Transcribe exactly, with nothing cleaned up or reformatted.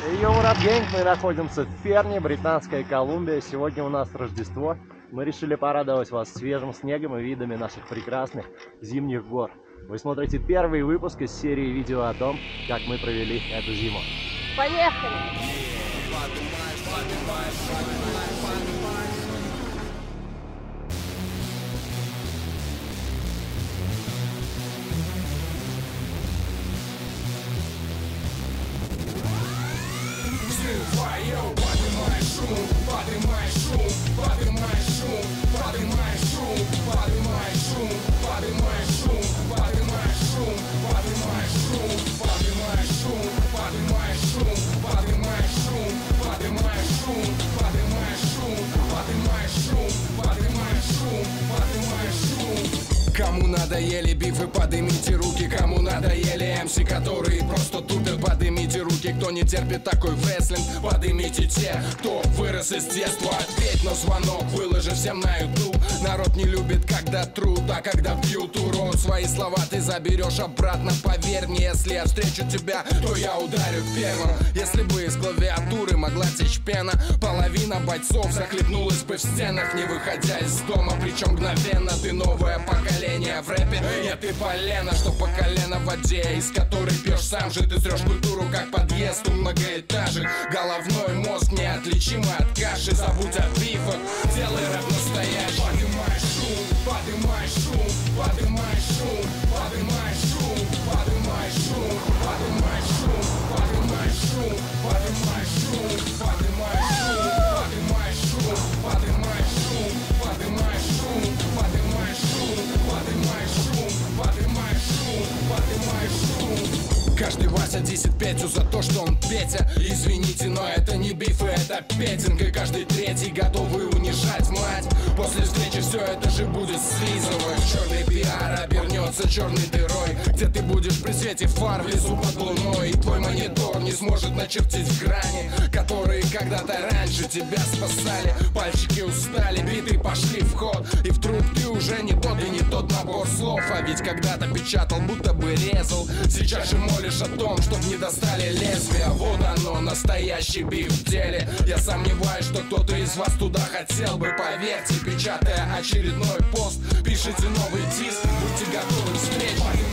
Йоу, рад гэнг, мы находимся в Ферне, Британская Колумбия. Сегодня у нас Рождество. Мы решили порадовать вас свежим снегом и видами наших прекрасных зимних гор. Вы смотрите первый выпуск из серии видео о том, как мы провели эту зиму. Поехали! Йоу, поднимай шум, поднимай шум, поднимай шум, поднимай шум, поднимай шум, поднимай шум, поднимай шум, поднимай шум, поднимай шум, поднимай шум, поднимай шум, поднимай шум, поднимай шум, поднимай шум, поднимай шум, поднимай шум. Кому надоели бифы, поднимите руки. Кому надоели эм си, которые просто тупят, поднимите руки. Кто не терпит такой рестлинг, поднимите те, кто вырос из детства. Ответь на звонок, выложи всем на ютуб. Народ не любит, когда труд, а когда бьют урон. Свои слова ты заберешь обратно, поверь мне. Если я встречу тебя, то я ударю первым. Если бы из клавиатуры могла течь пена, половина бойцов захлебнулась бы в стенах, не выходя из дома. Причем мгновенно ты новое поколение в рэпе. Я ты полено, что по колено в воде, из которой пьешь сам же. Ты срешь культуру, как подъезд у многоэтажек. Головной мозг неотличимый от каши. Забудь о бифах, делай рэп настоящий. Поднимай шум, поднимай шум, поднимай шум, поднимай шум, поднимай шум, поднимай шум, поднимай шум, поднимай шум, поднимай шум, поднимай шум, поднимай шум, поднимай шум, поднимай шум, поднимай шум, поднимай шум, поднимай шум. Каждый Вася десять Петю за то, что он Петя. Извините, но это не бифы, это петинг. И каждый третий готовый унижать мать. После встречи все это же будет слизывать. Черный пиар обернется черной дырой, где ты будешь при свете фар в лесу под луной. И твой монитор не сможет начертить грани, которые когда-то раньше тебя спасали. Пальчики устали, биты пошли в ход, и вдруг ты уже не тот и не тот набор слов. А ведь когда-то печатал, будто бы резал. Сейчас же молишь о том, чтоб не достали лезвия. Вот оно, настоящий биф в деле. Я сомневаюсь, что кто-то из вас туда хотел бы. Поверьте, печатая очередной пост, пишите новый диск, будьте готовы к встрече.